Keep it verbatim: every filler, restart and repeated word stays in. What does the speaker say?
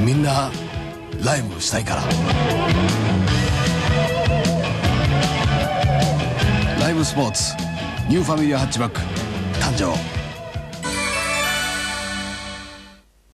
みんなライブしたいから。ライブスポーツニューファミリアハッチバック誕生。